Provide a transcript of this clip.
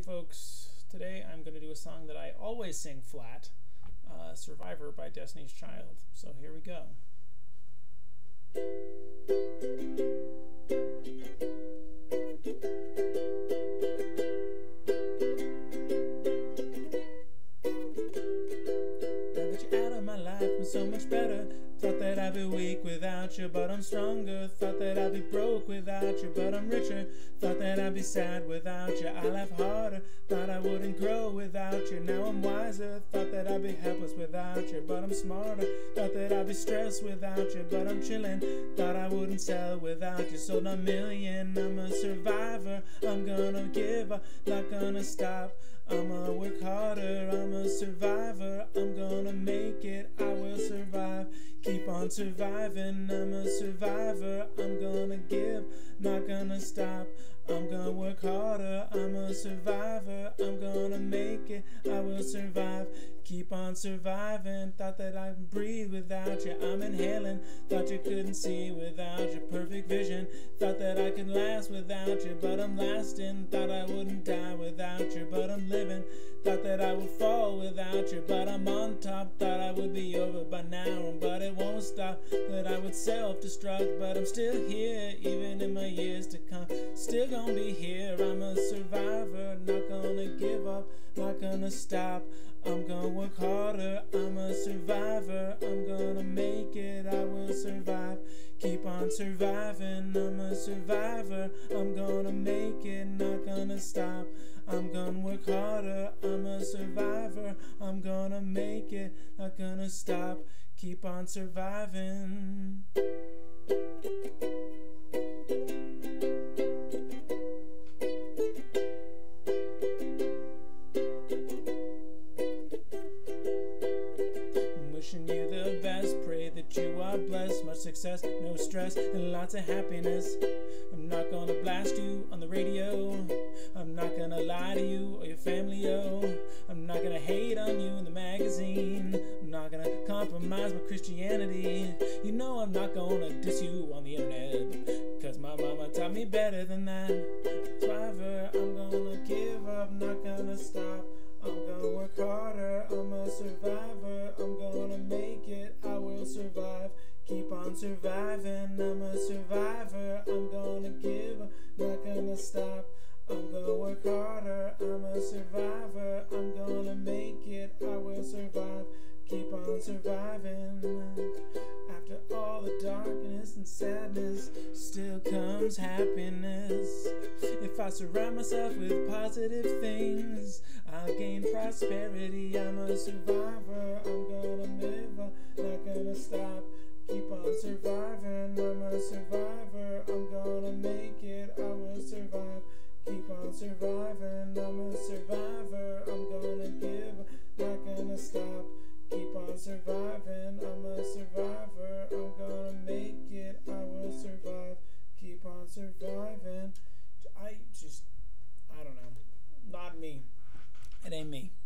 folks. Today I'm going to do a song that I always sing flat, Survivor by Destiny's Child. So here we go. Now that you're out of my life, I'm so much better. Thought that I'd be weak without you, but I'm stronger. Thought that I'd be broke without you, but I'm richer. Thought that I'd be sad without you, I laugh harder. Thought I wouldn't grow without you, now I'm wiser. Thought that I'd be helpless without you, but I'm smarter. Thought that I'd be stressed without you, but I'm chilling. Thought I wouldn't sell without you, sold a million. I'm a survivor, I'm gonna give up, not gonna stop. I'ma work harder, I'm a survivor, I'm gonna make it, I will survive. Keep on surviving, I'm a survivor, I'm gonna give, not gonna stop. I'm gonna work harder, I'm a survivor, I'm gonna make it, I will survive. Keep on surviving, thought that I could breathe without you, I'm inhaling. Thought you couldn't see without your perfect vision. Thought that I could last without you, but I'm lasting. Thought I wouldn't die without you, but I'm living. Thought that I would fall without you, but I'm on top. Thought I would be over by now, but it won't stop. That I would self-destruct, but I'm still here, even in my years to come. Still gonna be here, I'm a survivor, not gonna give up, not gonna stop. I'm gonna work harder, I'm a survivor, I'm gonna make it, I will survive. Keep on surviving, I'm a survivor, I'm gonna make it, not gonna stop. I'm gonna work harder, I'm a survivor, I'm gonna make it, not gonna stop. Keep on surviving. Wishing you the best, pray that you are blessed. Much success, no stress, and lots of happiness. I'm not gonna blast you on the radio, I'm not gonna lie to you or your family, I'm not gonna hate on you in the magazine, I'm not gonna compromise my Christianity. You know I'm not gonna diss you on the internet, cause my mama taught me better than that. Survivor, I'm gonna give up, not gonna stop. I'm gonna work harder, I'm a survivor, I'm gonna make it, I will survive. Keep on surviving, I'm a survivor, I'm gonna give up, not gonna stop. I'm gonna work harder, I'm a survivor, I'm gonna make it, I will survive. Keep on surviving. After all the darkness and sadness, still comes happiness. If I surround myself with positive things, I'll gain prosperity. I'm a survivor, I'm gonna live, not gonna stop. Keep on surviving, I'm a survivor, I'm gonna make it, I will survive. Keep on surviving, I'm a survivor, I'm gonna give, not gonna stop. Keep on surviving, I'm a survivor, I'm gonna make it, I will survive. Keep on surviving. I don't know, not me, it ain't me.